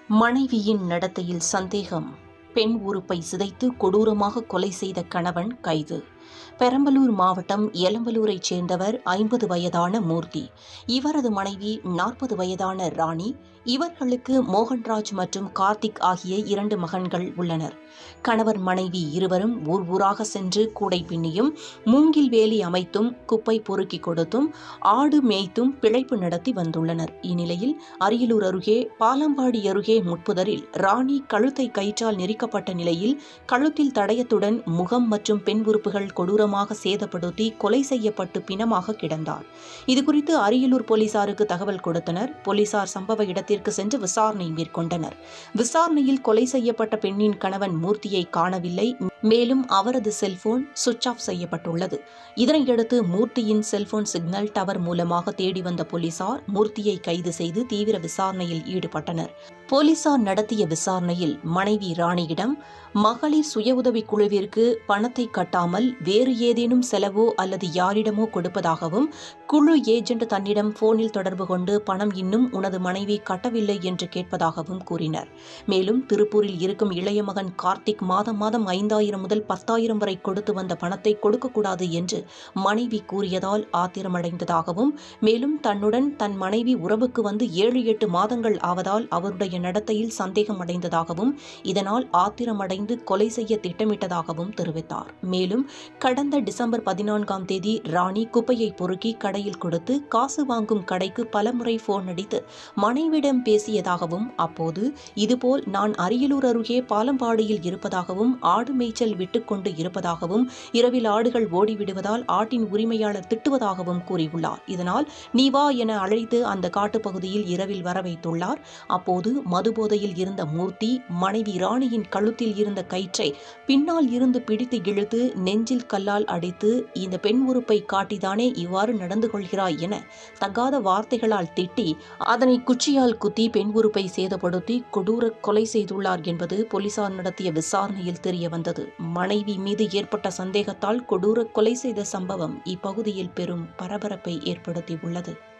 மனைவியின் நடத்தையில் சந்தேகம். பெண் உறுப்பை சிதைத்து கொடூரமாக கொலை செய்த கணவன் கைது. பெரம்பலூர் மாவட்டம் எலம்பலூரைச் சேர்ந்தவர் 50 வயதான மூர்த்தி. இவரது மனைவி 40 வயதான ராணி. இவர்களுக்கு மோகன்ராஜ் மற்றும் கார்த்திக் ஆகிய 2 மகன்கள் உள்ளனர். கணவர் மனைவி இருவரும் ஊராக சென்று கூடை பின்னியும், மூங்கில் வேலி அமைத்தும், குப்பை பொறுக்கி கொடுத்தும், ஆடு மேய்த்தும் பிழைப்பு நடத்தி வந்துள்ளனர். இந்நிலையில் அரியலூர் அருகே பாலம்பாடி அருகே முட்புதரில் ராணி கழுத்தை கயிற்றால் நெரிக்கப்பட்ட நிலையில் கழுத்தில் தடயத்துடன் முகம் மற்றும் பெண் உறுப்புகள் கொடூரமாக சேதப்படுத்தி கொலை செய்யப்பட்டு பிணமாக கிடந்தார். இதுகுறித்து அரியலூர் போலீசாருக்கு தகவல் கொடுத்தனர். போலீசார் சம்பவ இடத்திற்கு சென்று விசாரணை மேற்கொண்டனர். விசாரணையில் கொலை செய்யப்பட்ட பெண்ணின் கணவன் மூர்த்தியை காணவில்லை. மேலும் அவரது செல்போன் சுவிட்ச் ஆஃப் செய்யப்பட்டுள்ளது. இதனையடுத்து மூர்த்தியின் செல்போன் சிக்னல் டவர் மூலமாக தேடி வந்த போலீசார் மூர்த்தியை கைது செய்து தீவிர விசாரணையில் ஈடுபட்டனர். போலீசார் நடத்திய விசாரணையில் மனைவி ராணியிடம் மகளிர் சுய உதவிக் குழுவிற்கு பணத்தை கட்டாமல் வேறு ஏதேனும் செலவோ அல்லது யாரிடமோ கொடுப்பதாகவும், குழு ஏஜென்ட் தன்னிடம் போனில் தொடர்பு கொண்டு பணம் இன்னும் உனது மனைவி கட்டவில்லை என்று கேட்பதாகவும் கூறினர். மேலும் திருப்பூரில் இருக்கும் இளைய மகன் கார்த்திக் மாதம் 5,000 முதல் 10,000 வரை கொடுத்து வந்த பணத்தை கொடுக்கக்கூடாது என்று மனைவி கூறியதால் ஆத்திரமடைந்ததாகவும், மேலும் தன்னுடன் தன் மனைவி உறவுக்கு வந்து 7-8 மாதங்கள் ஆவதால் அவருடைய நடத்தையில் சந்தேகம் அடைந்ததாகவும், இதனால் ஆத்திரமடைந்து கொலை செய்ய திட்டமிட்டதாகவும் தெரிவித்தார். மேலும் கடந்த டிசம்பர் 14ஆம் தேதி ராணி குப்பையை பொறுக்கி கடையில் கொடுத்து காசு வாங்கும் கடைக்கு பலமுறை போன் அடித்து மனைவிடம் பேசியதாகவும், அப்போது இதுபோல் நான் அரியலூர் அருகே பாலம்பாடியில் இருப்பதாகவும், ஆடு மேய்ச்சல் விட்டுக்கொண்டு இருப்பதாகவும், இரவில் ஆடுகள் ஓடிவிடுவதால் ஆட்டின் உரிமையாளர் திட்டுவதாகவும் கூறியுள்ளார். இதனால் நீ வா என அழைத்து அந்த காட்டுப்பகுதியில் இரவில் வர வைத்துள்ளார். அப்போது மதுபோதையில் இருந்த மூர்த்தி மனைவி ராணியின் கழுத்தில் இருந்த கயிற்றை பின்னால் இருந்து பிடித்து இழுத்து நெஞ்சில் கல்லால் அடித்து, இந்த பெண் உறுப்பை காட்டிதானே இவ்வாறு நடந்து கொள்கிறாய் என தகாத வார்த்தைகளால் திட்டி, அதனை குச்சியால் குத்தி பெண் உறுப்பை சேதப்படுத்தி கொடூர கொலை செய்துள்ளார் என்பது போலீசார் நடத்திய விசாரணையில் தெரியவந்தது. மனைவி மீது ஏற்பட்ட சந்தேகத்தால் கொடூர கொலை செய்த சம்பவம் இப்பகுதியில் பெரும் பரபரப்பை ஏற்படுத்தியுள்ளது.